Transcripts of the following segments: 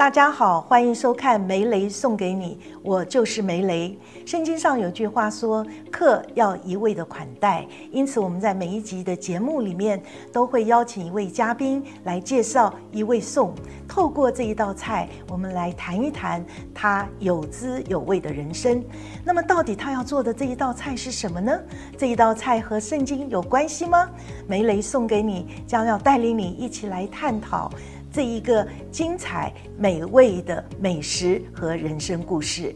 大家好，欢迎收看梅雷送给你，我就是梅雷。圣经上有句话说，客要一味的款待，因此我们在每一集的节目里面都会邀请一位嘉宾来介绍一位颂。透过这一道菜，我们来谈一谈他有滋有味的人生。那么到底他要做的这一道菜是什么呢？这一道菜和圣经有关系吗？梅雷送给你将要带领你一起来探讨这一个精彩美味的美食和人生故事。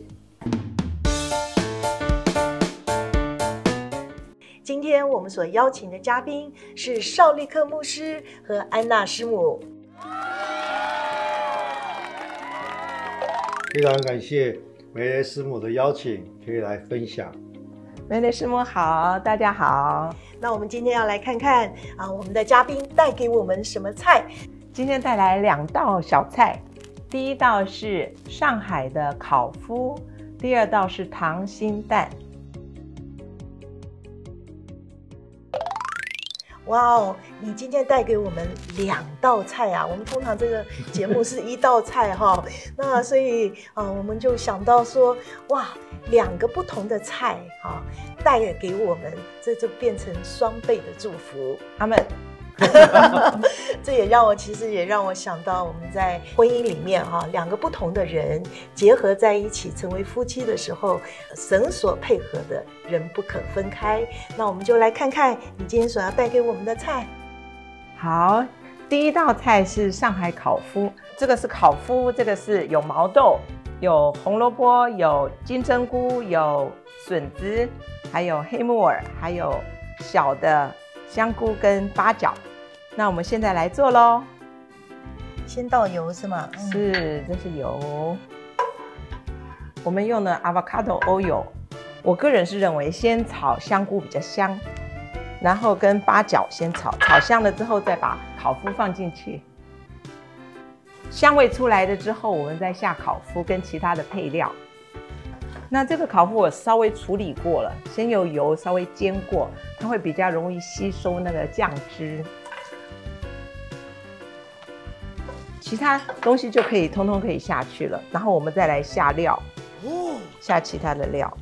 今天我们所邀请的嘉宾是邵立克牧师和安娜师母。 非常感谢梅雷师母的邀请，可以来分享。 梅雷师母好，大家好。 那我们今天要来看看我们的嘉宾带给我们什么菜。 今天带来2道小菜，第一道是上海的烤麸，第二道是溏心蛋。 哇哦，你今天带给我们2道菜啊！我们通常这个节目是1道菜哈，那所以我们就想到说，哇，2个不同的菜哈，带给我们，这就变成双倍的祝福。 阿们。 这其实也让我想到我们在婚姻里面2个不同的人结合在一起成为夫妻的时候，神所配合的人不可分开。那我们就来看看你今天所要带给我们的菜。 好，第一道菜是上海烤麸，这个是烤麸，这个是有毛豆，有红萝卜，有金针菇，有笋子，还有黑木耳，还有小的香菇跟八角。那我们现在来做咯。 先倒油是吗？ 是，这是油。我们用的 avocado oil， 我个人是认为先炒香菇比较香，然后跟八角先炒香了之后，再把烤麸放进去。香味出来了之后，我们再下烤麸跟其他的配料。那这个烤麸我稍微处理过了，先用油稍微煎过，它会比较容易吸收那个酱汁。其他东西就可以通通可以下去了，然后我们再来下料，下其他的料。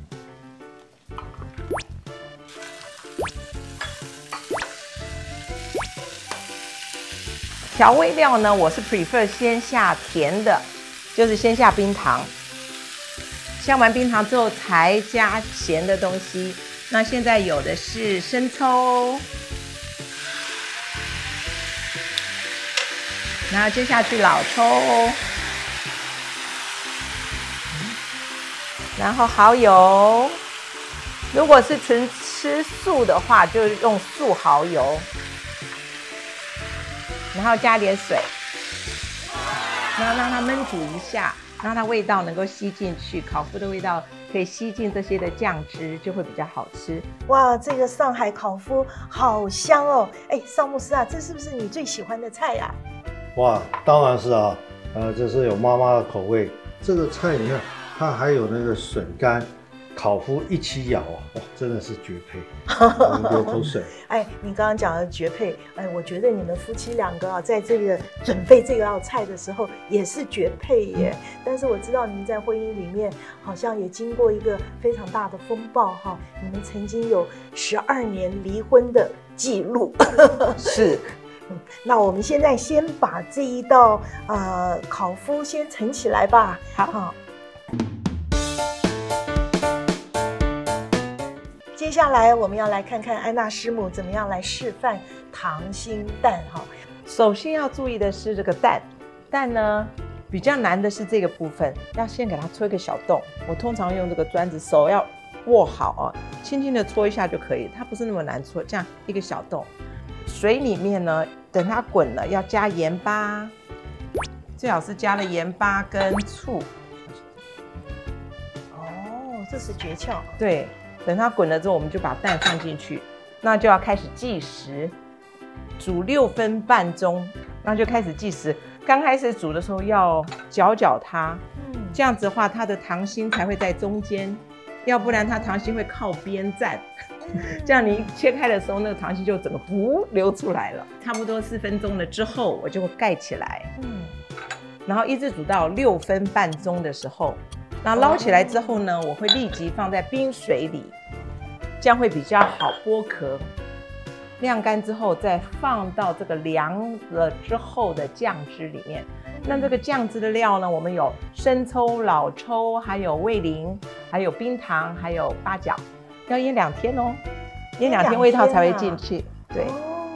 调味料呢，我是 prefer 先下甜的，就是先下冰糖。下完冰糖之后才加咸的东西。那现在有的是生抽，然后接下去老抽，然后蚝油。如果是纯吃素的话，就用素蚝油，然后加点水，然后让它焖煮一下。让它味道能够吸进去，烤麸的味道可以吸进这些的酱汁，就会比较好吃。 哇，这个上海烤麸好香哦！哎，邵牧师啊，这是不是你最喜欢的菜呀？ 哇，当然是啊，这是有妈妈的口味。这个菜你看，它还有那个笋干、烤麸一起咬啊，哇，真的是绝配，流口水。 哎，你刚刚讲的绝配，哎，我觉得你们夫妻2个在这个准备这道菜的时候也是绝配耶。但是我知道你们在婚姻里面好像也经过一个非常大的风暴哈，你们曾经有12年离婚的记录。 是。 那我们现在先把这一道烤麸先盛起来吧。好。接下来我们要来看看安娜师母怎么样来示范溏心蛋哈。 首先要注意的是这个蛋呢，比较难的是这个部分，要先给它戳一个小洞。我通常用这个砖子，手要握好轻轻的戳一下就可以，它不是那么难戳，这样一个小洞。水里面呢，等它滚了要加盐巴，最好是加了盐巴跟醋。 哦，这是诀窍。 对。等它滚了之后，我们就把蛋放进去，那就要开始计时，煮6分半钟，那就开始计时。刚开始煮的时候要搅它，这样子的话，它的溏心才会在中间，要不然它溏心会靠边站。这样你一切开的时候，那个溏心就整个流出来了。差不多4分钟了之后，我就会盖起来。 然后一直煮到6分半钟的时候，那捞起来之后呢，我会立即放在冰水里，这样会比较好剥壳。晾干之后，再放到这个凉了之后的酱汁里面。那这个酱汁的料呢，我们有生抽、老抽，还有味淋，还有冰糖，还有八角，要腌2天哦，腌2天味道才会进去。对。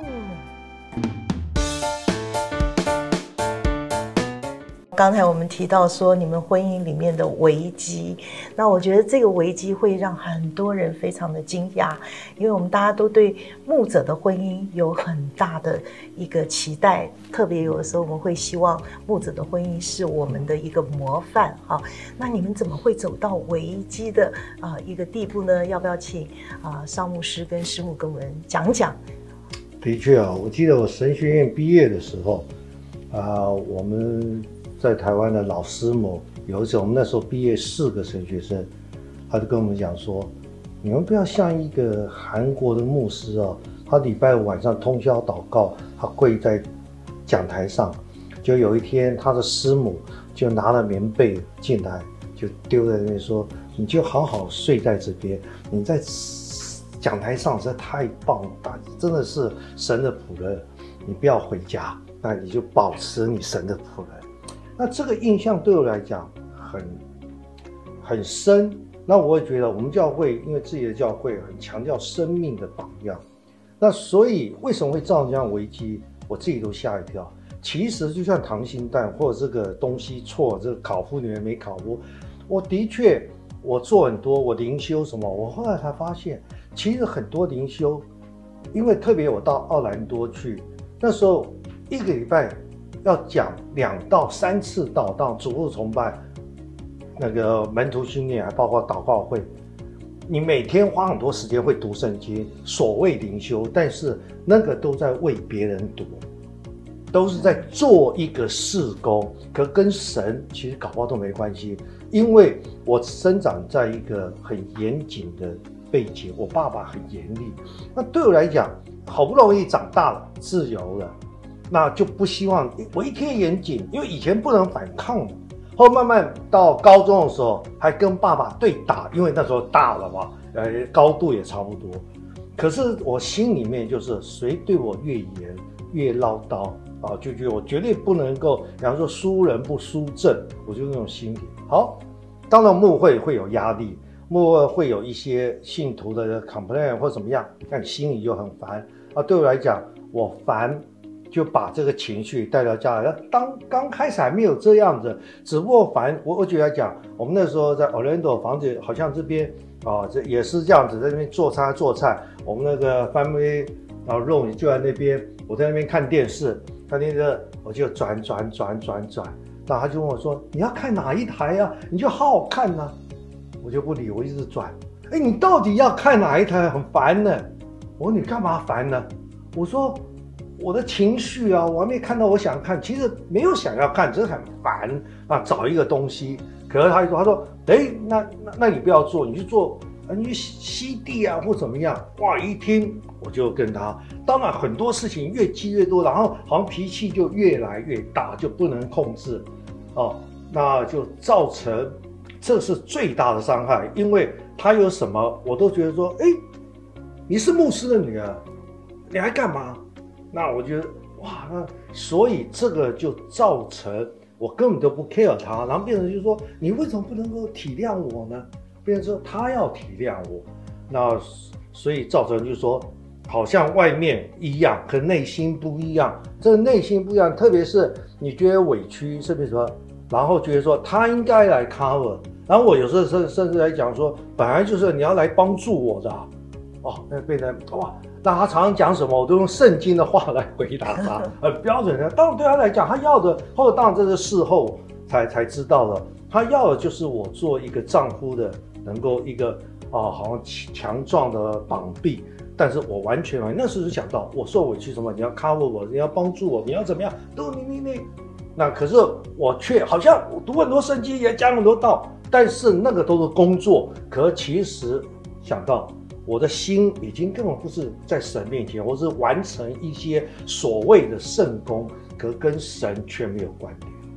刚才我们提到说你们婚姻里面的危机，那我觉得这个危机会让很多人非常的惊讶，因为我们大家都对牧者的婚姻有很大的一个期待，特别有的时候我们会希望牧者的婚姻是我们的一个模范啊。那你们怎么会走到危机的一个地步呢？要不要请邵牧师跟师母跟我们讲讲？ 的确啊，我记得我神学院毕业的时候我们在台湾的老师母有一次，我们那时候毕业4个神学生，他就跟我们讲说，你们不要像一个韩国的牧师哦，他礼拜5晚上通宵祷告，他跪在讲台上，就有一天他的师母就拿了棉被进来，就丢在那边说，你就好好睡在这边，你在讲台上实在太棒了，真的是神的仆人，你不要回家，那你就保持你神的仆人。那这个印象对我来讲很深。那我也觉得我们教会，因为自己的教会很强调生命的榜样，那所以为什么会造成这样危机，我自己都吓一跳。其实就像溏心蛋或者这个东西错，这个烤麸里面没烤麸，我的确我做很多，我灵修什么，我后来才发现，其实很多灵修，因为特别我到奥兰多去，那时候1个礼拜要讲2到3次道，当主日崇拜、那个门徒训练，还包括祷告会。你每天花很多时间会读圣经，所谓灵修，但是那个都在为别人读，都是在做一个事工，可跟神其实搞不好都没关系。因为我生长在一个很严谨的背景，我爸爸很严厉，那对我来讲，好不容易长大了，自由了。那就不希望我一天严谨，因为以前不能反抗嘛。后慢慢到高中的时候，还跟爸爸对打，因为那时候大了嘛，高度也差不多。可是我心里面就是，谁对我越严越唠叨就觉得我绝对不能够，比方说输人不输阵，我就那种心理。好，当然牧会会有压力，牧会会有一些信徒的 complain 或怎么样，但心里就很烦对我来讲，我烦。就把这个情绪带到家来。刚开始还没有这样子，只不过我举来讲，我们那时候在 Orlando 房子，好像这边这也是这样子，在那边做菜。我们那个 family room 就在那边，我在那边看电视，我就转。然后他就问我说：“你要看哪一台啊？你就好好看啊。”我就不理，我一直转。你到底要看哪一台？很烦呢。我说：“你干嘛烦呢？”我说。我的情绪我还没看到我想看，其实没有想要看，只是很烦找一个东西。可是他说，那你不要做，你去做，你去吸地或怎么样？哇，一听我就跟他，当然很多事情越积越多，然后好像脾气就越来越大，就不能控制那就造成这是最大的伤害，因为他有什么我都觉得说，你是牧师的女儿，你还干嘛？那我觉得那所以这个就造成我根本都不 care 他，然后变成就是说，你为什么不能够体谅我呢？变成说他要体谅我，那所以造成就是说，好像外面一样，可内心不一样。这个内心不一样，特别是你觉得委屈，是不是说，然后觉得说他应该来 cover， 然后我有時候甚至来讲说，本来就是你要来帮助我的那变成那他常常讲什么，我都用圣经的话来回答他，很标准的。当然对他来讲，他要的，或者当然这是事后才知道了，他要的就是我做一个丈夫的，能够一个好像强壮的膀臂。但是我完全那时候就想到，我受委屈什么，你要 cover 我，你要帮助我，你要怎么样，都你。那可是我却好像我读很多圣经，也讲很多道，但是那个都是工作。可其实想到。我的心已经根本不是在神面前，我是完成一些所谓的圣功，可跟神却没有关联。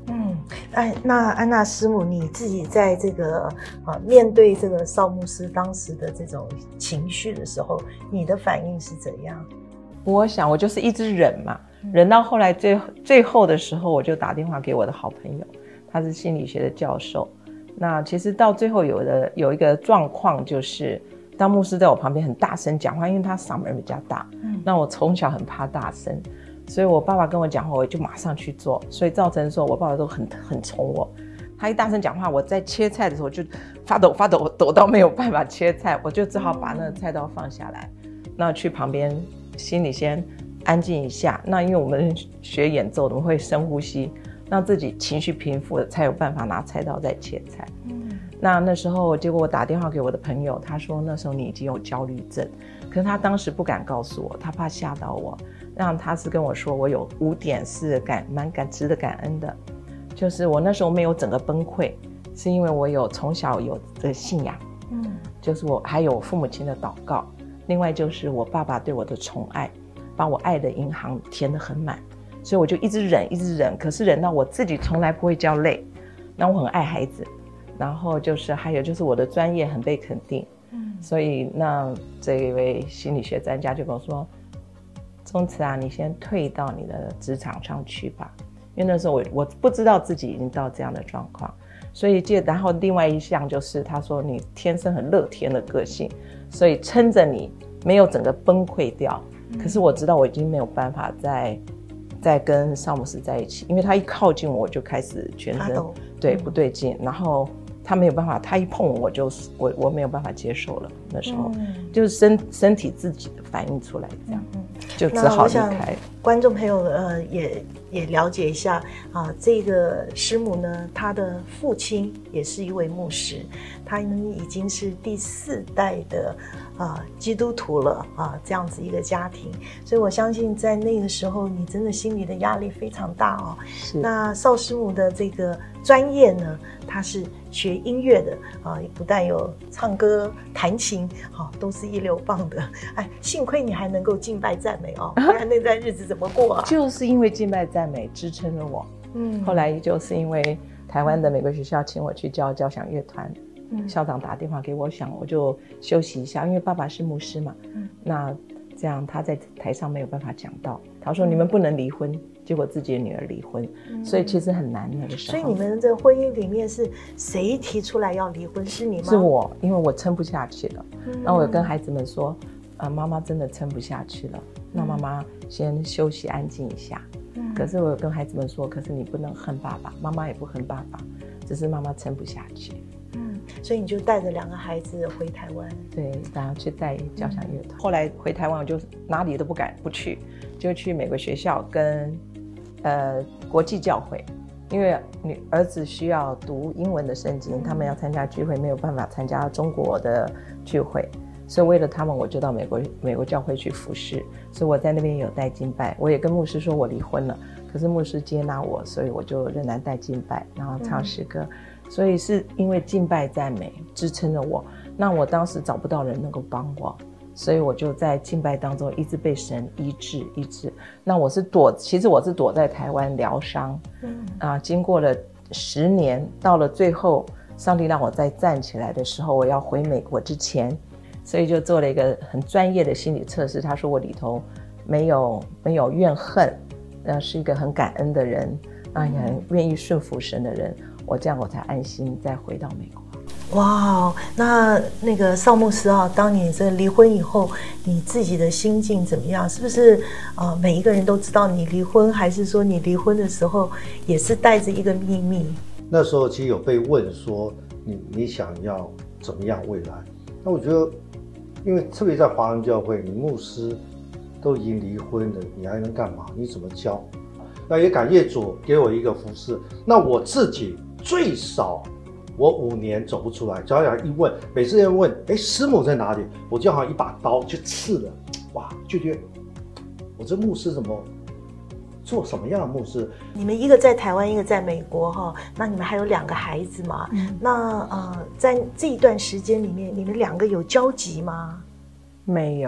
那安娜师母，你自己在这个面对这个邵牧师当时的这种情绪的时候，你的反应是怎样？ 我想我就是一直忍嘛，忍到后来最后的时候，我就打电话给我的好朋友，他是心理学的教授。那其实到最后有一个状况，就是当牧师在我旁边很大声讲话，因为他嗓门比较大，那我从小很怕大声，所以我爸爸跟我讲话，我就马上去做，所以造成说我爸爸都很宠我。他一大声讲话，我在切菜的时候就发抖，抖到没有办法切菜，我就只好把那个菜刀放下来，那去旁边心里先安静一下。那因为我们学演奏的，我们会深呼吸，让自己情绪平复了，才有办法拿菜刀再切菜。那时候结果我打电话给我的朋友，他说那时候你已经有焦虑症，可是他当时不敢告诉我，他怕吓到我。让他是跟我说我有5点是蛮值得感恩的，就是我那时候没有整个崩溃，是因为我从小有的信仰，就是我还有父母亲的祷告，另外就是我爸爸对我的宠爱，把我爱的银行填得很满，所以我就一直忍，可是忍到我自己从来不会叫累，那我很爱孩子，然后就是还有就是我的专业很被肯定，所以那这一位心理学专家就跟我说，宗慈啊，你先退到你的职场上去吧，因为那时候我不知道自己已经到这样的状况，所以然后另外一项就是他说你天生很乐天的个性，所以撑着你没有整个崩溃掉，可是我知道我已经没有办法再跟邵牧师在一起，因为他一靠近我就开始全身对不对劲，然后他没有办法，他一碰我没有办法接受了，那时候就是身体自己的反应出来这样，就只好离开。 观众朋友也了解一下这个师母呢，她的父亲也是一位牧师，他已经是第4代的基督徒了这样子一个家庭，所以我相信在那个时候你真的心里的压力非常大哦。那邵师母的这个专业呢，她是学音乐的不但有唱歌弹琴都是一流棒的，幸亏你还能够敬拜赞美不然那段日子怎么过啊？ 就是因为敬拜赞美支撑了我，后来就是因为台湾的美国学校请我去教交响乐团，校长打电话给我，想我就休息一下，因为爸爸是牧师嘛，那这样他在台上没有办法讲道，他说你们不能离婚，结果自己的女儿离婚，所以其实很难那个时候。 所以你们的婚姻里面是谁提出来要离婚？是你吗？ 是我，因为我撑不下去了，然后我有跟孩子们说妈妈真的撑不下去了，那妈妈先休息安静一下，可是我有跟孩子们说，可是你不能恨爸爸，妈妈也不恨爸爸，只是妈妈撑不下去。 所以你就带着2个孩子回台湾？对， 然后去带交响乐团。后来回台湾我就哪里都不去，就去美国学校跟国际教会，因为你儿子需要读英文的圣经，他们要参加聚会没有办法参加中国的聚会，所以为了他们我就到美国教会去服侍，所以我在那边有带敬拜，我也跟牧师说我离婚了，可是牧师接纳我，所以我就仍然带敬拜，然后唱诗歌，所以是因为敬拜赞美支撑了我。那我当时找不到人能够帮我，所以我就在敬拜当中一直被神医治。那其实我是躲在台湾疗伤，经过了10年，到了最后上帝让我再站起来的时候，我要回美国之前，所以就做了一个很专业的心理测试，他说我里头没有怨恨，是一个很感恩的人，也很愿意顺服神的人，这样我才安心再回到美国。 哇，那个邵牧师当你这离婚以后，你自己的心境怎么样？是不是每一个人都知道你离婚，还是说你离婚的时候也是带着一个秘密？ 那时候其实有被问说你想要怎么样未来？那我觉得，因为特别在华人教会，你牧师都已经离婚了，你还能干嘛？你怎么教？那也感谢主给我一个服侍。那我自己最少我5年走不出来，只要一问，每次人问师母在哪里，我就好像一把刀就刺了，哇，就觉得我这牧师怎么做什么样的牧师？ 你们一个在台湾，一个在美国那你们还有2个孩子嘛？那在这一段时间里面，你们2个有交集吗？ 没有，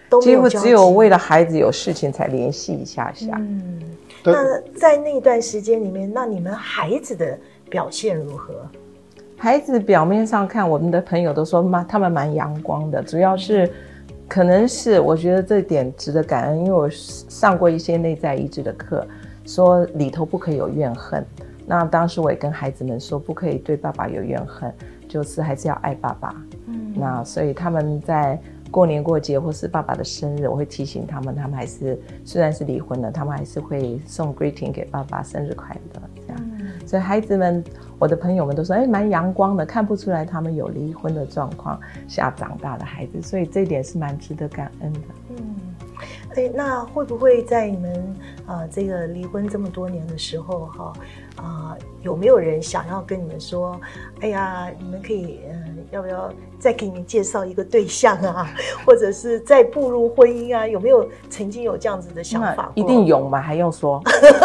几乎都没有交集， 只有为了孩子有事情才联系一下下。 那在那段时间里面，那你们孩子的表现如何？ 孩子表面上看，我们的朋友都说他们蛮阳光的，主要是可能是我觉得这点值得感恩，因为我上过一些内在医治的课，说里头不可以有怨恨。那当时我也跟孩子们说，不可以对爸爸有怨恨，就是还是要爱爸爸。那所以他们在过年过节或是爸爸的生日，我会提醒他们，他们还是虽然是离婚了，他们还是会送 greeting 给爸爸，生日快乐这样。所以孩子们，我的朋友们都说，蛮阳光的，看不出来他们有离婚的状况下长大的孩子，所以这一点是蛮值得感恩的。 那会不会在你们这个离婚这么多年的时候有没有人想要跟你们说，哎呀，你们可以要不要再给你们介绍一个对象啊，或者是再步入婚姻啊？有没有曾经有这样子的想法过？ 一定有嘛，还用说？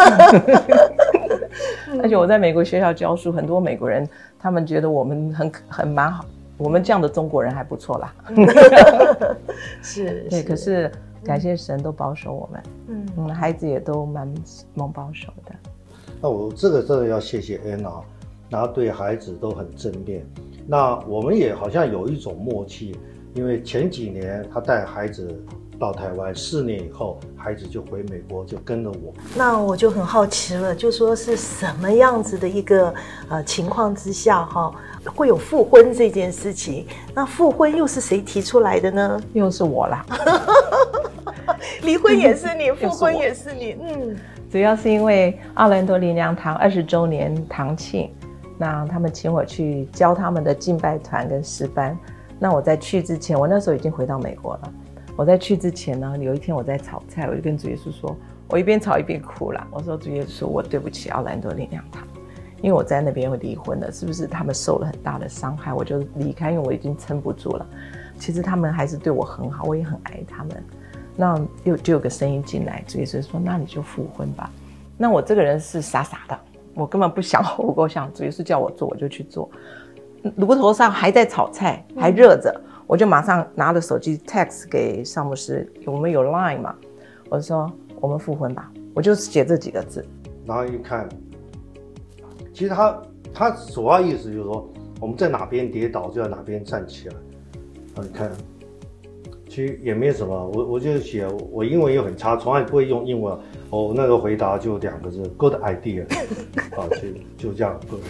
而且我在美国学校教书，很多美国人他们觉得我们很蛮好，我们这样的中国人还不错啦。 是， 对，可是感谢神都保守我们，孩子也都蛮蒙保守的。 那我这个真的要谢谢安娜，然后对孩子都很正面。那我们也好像有一种默契，因为前几年他带孩子到台湾，4年以后孩子就回美国，就跟了我。 那我就很好奇了，就说是什么样子的一个情况之下会有复婚这件事情？那复婚又是谁提出来的呢？ 又是我啦。 离婚也是你，复婚也是你。 主要是因为奥兰多灵粮堂20周年堂庆，那他们请我去教他们的敬拜团跟诗班。那我在去之前，我那时候已经回到美国了。我在去之前呢，有一天我在炒菜，我就跟主耶稣说，我一边炒一边哭了。我说主耶稣，我对不起奥兰多灵粮堂，因为我在那边又离婚了，是不是他们受了很大的伤害，我就离开，因为我已经撑不住了。其实他们还是对我很好，我也很爱他们。那就有个声音进来，主耶稣说，那你就复婚吧。那我这个人是傻傻的，我根本不想后果，想主耶稣叫我做我就去做。炉头上还在炒菜，还热着，我就马上拿着手机 text 给邵牧师，我们有 Line 嘛，我就说我们复婚吧，我就写这几个字。 然后一看，其实他主要意思就是说，我们在哪边跌倒就在哪边站起来。你看，其实也没什么，我就写，我英文又很差，从来不会用英文。我那个回答就2个字 ，good idea， 就这样 good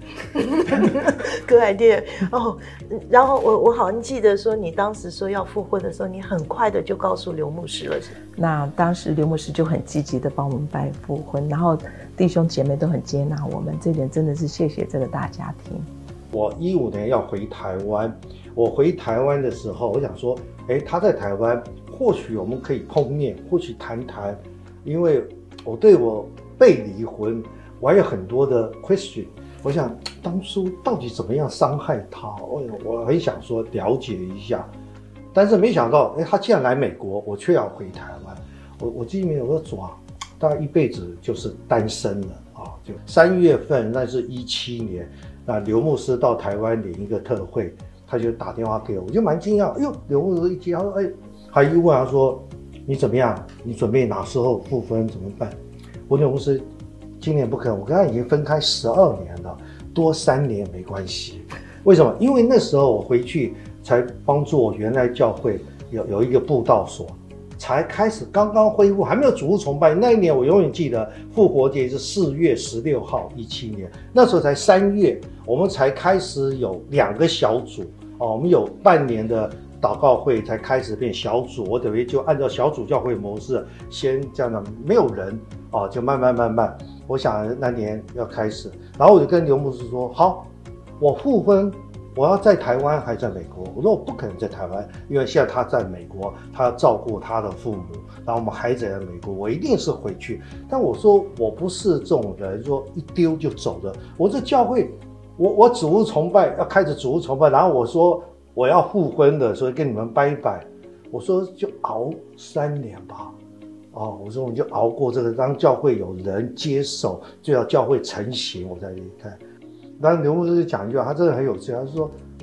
idea，good idea。然后我好像记得说，你当时说要复婚的时候，你很快的就告诉刘牧师了。 那当时刘牧师就很积极的帮我们办复婚，然后弟兄姐妹都很接纳我们，这点真的是谢谢这个大家庭。 我15年要回台湾，我回台湾的时候，我想说，他在台湾，或许我们可以碰面，或许谈谈，因为我对我被离婚，我还有很多的 question。我想当初到底怎么样伤害他，我很想说了解一下，但是没想到，他既然来美国，我却要回台湾。我记得没有，我说大概一辈子就是单身了就3月份，那是17年。那刘牧师到台湾领一个特会，他就打电话给我，我就蛮惊讶。刘牧师一接，他说：“他一问他说，你怎么样？你准备哪时候复婚？怎么办？”我刘牧师，今年不可能，我跟他已经分开12年了，多3年没关系。为什么？因为那时候我回去才帮助我原来教会有一个布道所。才开始刚刚恢复，还没有主日崇拜。那一年我永远记得复活节是4月16号，17年。那时候才3月，我们才开始有2个小组我们有半年的祷告会才开始变小组。我等于就按照小组教会模式，先这样的没有人就慢慢。我想那年要开始，然后我就跟刘牧师说：“好，我复婚。”我要在台湾还在美国？我说我不可能在台湾，因为现在他在美国，他要照顾他的父母，然后我们孩子在美国，我一定是回去。但我说我不是这种人，说一丢就走的。我这教会，我主日崇拜要开始主日崇拜，然后我说我要复婚的，所以跟你们拜拜。我说就熬3年吧。我说我们就熬过这个，当教会有人接手，就要教会成型，我再离开。然后刘牧师就讲一句话，他真的很有趣，他说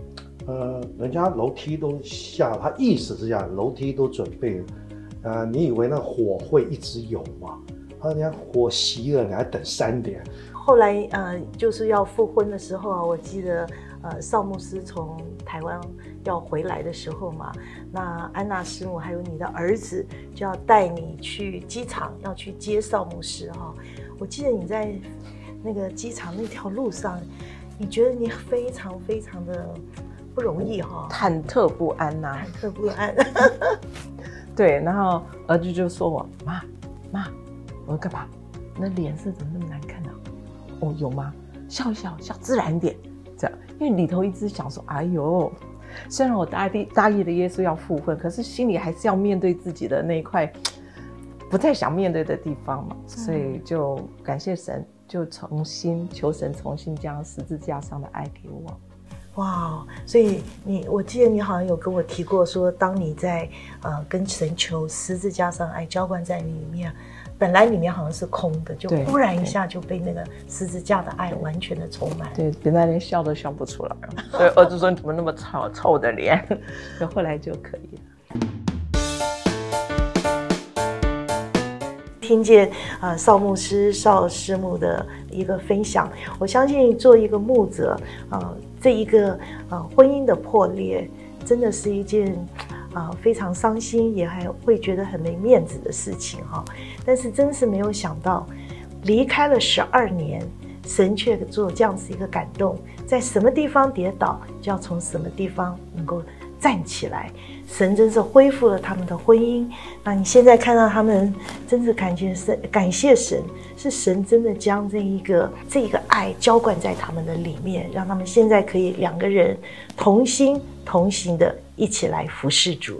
人家楼梯都下，他意思是这样，楼梯都准备了，你以为那火会一直有吗？人家火熄了，你还等3点。 后来就是要复婚的时候啊，我记得邵牧师从台湾要回来的时候嘛，那安娜师母还有你的儿子就要带你去机场，要去接邵牧师哈。我记得你在那个机场那条路上，你觉得你非常非常的不容易哈， 忐忑不安呐， 忐忑不安。 对，然后儿子就说我妈，我要干嘛？那脸色怎么那么难看呢？哦，有吗？笑一笑，笑自然一点，这样，因为里头一直想说，哎呦，虽然我大意的耶稣要复婚，可是心里还是要面对自己的那一块不太想面对的地方嘛，所以就感谢神，就求神重新将十字架上的爱给我。 哇，所以我记得你好像有跟我提过说，当你在跟神求十字架上爱浇灌在你里面，本来里面好像是空的，就忽然一下就被那个十字架的爱完全的充满。 对，本来连笑都笑不出来，所以儿子说你怎么那么臭的脸，就后来就可以了。 听见邵牧师、邵师母的一个分享，我相信做一个牧者，这一个婚姻的破裂，真的是一件非常伤心，也还会觉得很没面子的事情哈。但是真是没有想到，离开了12年，神却做这样子一个感动，在什么地方跌倒，就要从什么地方能够站起来。神真是恢复了他们的婚姻。那你现在看到他们，真是感谢神，是神真的将这一个爱浇灌在他们的里面，让他们现在可以2个人同心同行的一起来服侍主。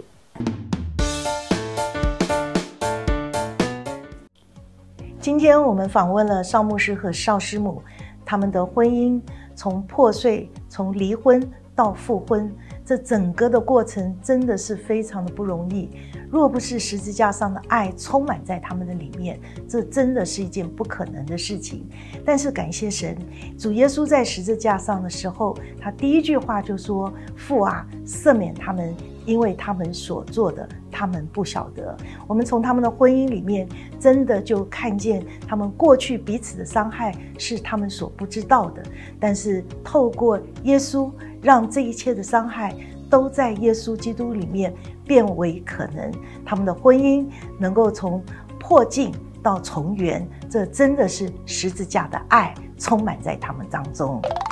今天我们访问了邵牧师和邵师母，他们的婚姻从破碎，从离婚到复婚，这整个的过程真的是非常的不容易。若不是十字架上的爱充满在他们的里面，这真的是一件不可能的事情。但是感谢神，主耶稣在十字架上的时候，他第一句话就说：父啊，赦免他们，因为他们所做的，他们不晓得。我们从他们的婚姻里面，真的就看见他们过去彼此的伤害是他们所不知道的，但是透过耶稣，让这一切的伤害都在耶稣基督里面变为可能，他们的婚姻能够从破镜到重圆，这真的是十字架的爱充满在他们当中。